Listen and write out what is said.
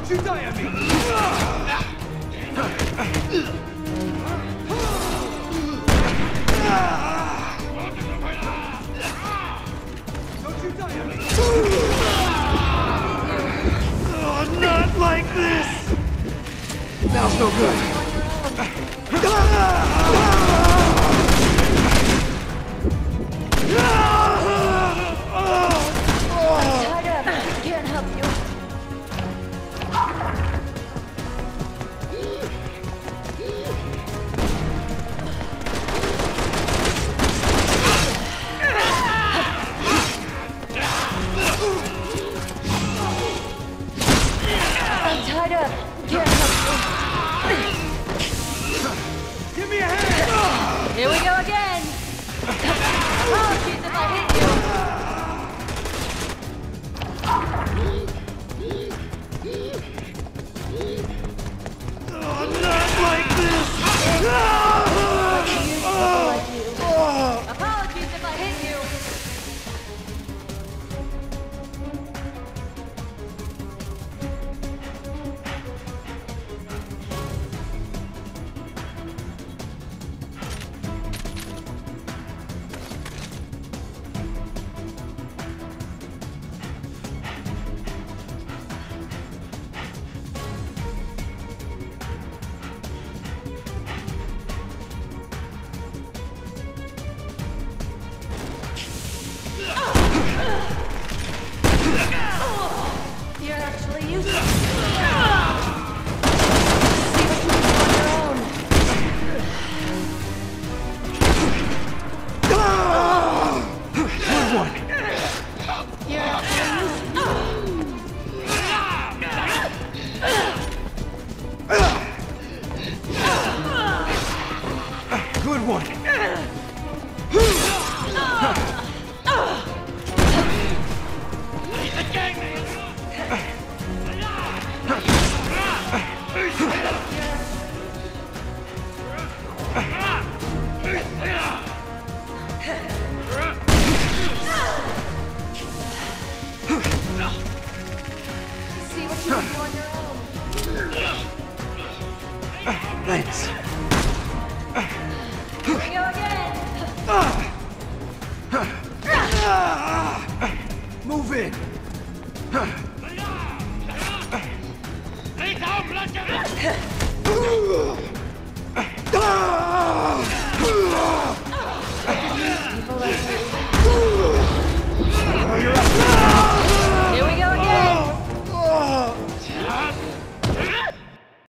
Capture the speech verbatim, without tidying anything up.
Don't you die on me! Don't you die on me! Oh, not like this! Now's no good. Here we go again! Apologies if I hit you! Oh, not like this! Apologies if I hit you! You're actually useless. See what you can do on your own. Good one! You're actually useless. Good one! See what you can do on your own. Thanks. Here we go again. Move in!